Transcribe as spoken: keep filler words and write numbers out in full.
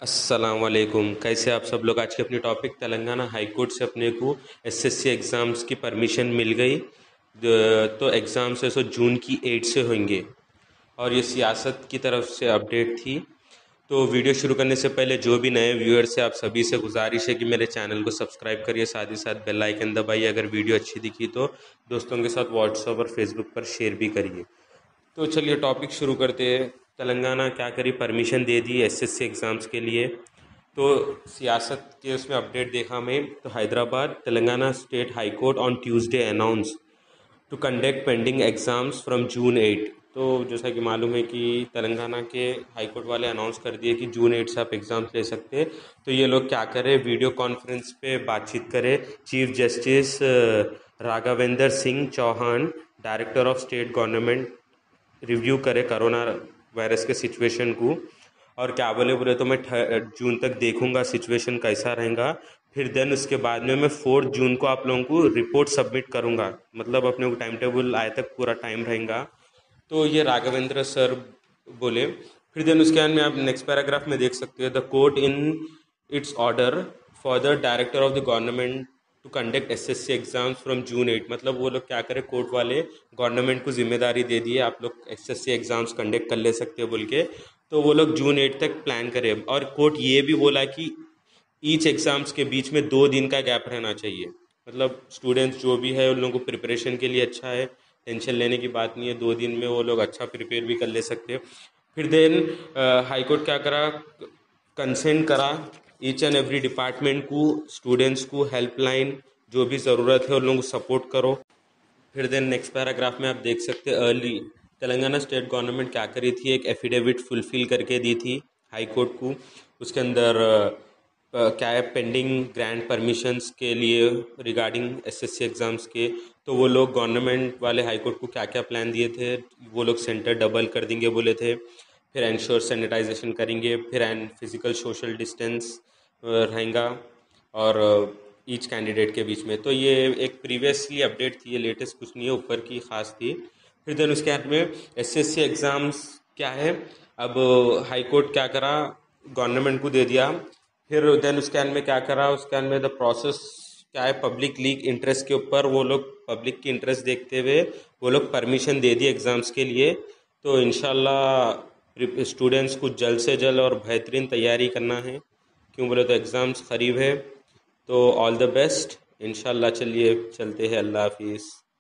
अस्सलाम वालेकुम। कैसे आप सब लोग। आज के अपनी टॉपिक तेलंगाना हाई कोर्ट से अपने को एसएससी एग्ज़ाम्स की परमिशन मिल गई। द- तो एग्ज़ाम्स है सो जून की एट से होंगे और ये सियासत की तरफ से अपडेट थी। तो वीडियो शुरू करने से पहले जो भी नए व्यूअर्स हैं आप सभी से गुजारिश है कि मेरे चैनल को सब्सक्राइब करिए, साथ ही साथ बेल आइकन दबाइए। अगर वीडियो अच्छी दिखी तो दोस्तों के साथ व्हाट्सएप और फेसबुक पर शेयर भी करिए। तो चलिए टॉपिक शुरू करते हैं। तेलंगाना क्या करी, परमिशन दे दी एसएससी एग्ज़ाम्स के लिए। तो सियासत के उसमें अपडेट देखा मैं, तो Hyderabad Telangana state high court on Tuesday announce to conduct pending exams from June eight. तो जैसा कि मालूम है कि तेलंगाना के हाई कोर्ट वाले अनाउंस कर दिए कि जून एट से आप एग्ज़ाम्स ले सकते हैं। तो ये लोग क्या करें, वीडियो कॉन्फ्रेंस पे बातचीत करें। Chief justice Raghavendra Singh Chauhan, director of state government, review करे कोरोना वायरस के सिचुएशन को। और क्या बोले बोले तो मैं जून तक देखूंगा सिचुएशन कैसा रहेगा, फिर देन उसके बाद में मैं फोर्थ जून को आप लोगों को रिपोर्ट सबमिट करूंगा। मतलब अपने को टाइम टेबल आए तक पूरा टाइम रहेगा। तो ये राघवेंद्र सर बोले। फिर देन उसके बाद में आप नेक्स्ट पैराग्राफ में देख सकते हैं, the court in its order for the director of the government to conduct SSC exams from June eight. मतलब वो लोग क्या करें, कोर्ट वाले गवर्नमेंट को जिम्मेदारी दे दी है आप लोग एसएससी एग्जाम्स कंडक्ट कर ले सकते हो बोल के। तो वो लोग जून एट तक प्लान करें। और कोर्ट ये भी बोला कि ईच एग्ज़ाम्स के बीच में दो दिन का गैप रहना चाहिए। मतलब स्टूडेंट्स जो भी है उन लोगों को प्रिपरेशन के लिए अच्छा है, टेंशन लेने की बात नहीं है। दो दिन में वो लोग अच्छा प्रिपेयर भी कर ले सकते हैं। फिर देन हाई कोर्ट क्या करा, कंसेंट करा ईच एंड एवरी डिपार्टमेंट को, स्टूडेंट्स को हेल्पलाइन जो भी ज़रूरत है उन लोगों को सपोर्ट करो। फिर देन नेक्स्ट पैराग्राफ में आप देख सकते हैं, अर्ली तेलंगाना स्टेट गवर्नमेंट क्या करी थी, एक एफिडेविट फुलफिल करके दी थी हाई कोर्ट को। उसके अंदर अ, क्या है, पेंडिंग ग्रांट परमिशंस के लिए रिगार्डिंग एसएससी एग्ज़ाम्स के। तो वो लोग गवर्नमेंट वाले हाई कोर्ट को क्या क्या प्लान दिए थे, वो लोग सेंटर डबल कर देंगे बोले थे, फिर एंश्योर सैनिटाइजेशन करेंगे, फिर एंड फिजिकल सोशल डिस्टेंस रहेगा और ईच कैंडिडेट के बीच में। तो ये एक प्रीवियसली अपडेट थी, ये लेटेस्ट कुछ नहीं है, ऊपर की खास थी। फिर देन उसके बाद में एसएससी एग्ज़ाम्स क्या है, अब हाई कोर्ट क्या करा, गवर्नमेंट को दे दिया। फिर देन उसके बाद में क्या करा, उसके बाद में द प्रोसेस क्या है, पब्लिक लीग इंटरेस्ट के ऊपर वो लोग पब्लिक की इंटरेस्ट देखते हुए वो लोग परमिशन दे दी एग्ज़ाम्स के लिए। तो इंशाल्लाह स्टूडेंट्स को जल्द से जल्द और बेहतरीन तैयारी करना है, क्यों बोले तो एग्ज़ाम्स करीब है। तो ऑल द बेस्ट इंशाल्लाह। चलिए चलते हैं, अल्लाह हाफिज़।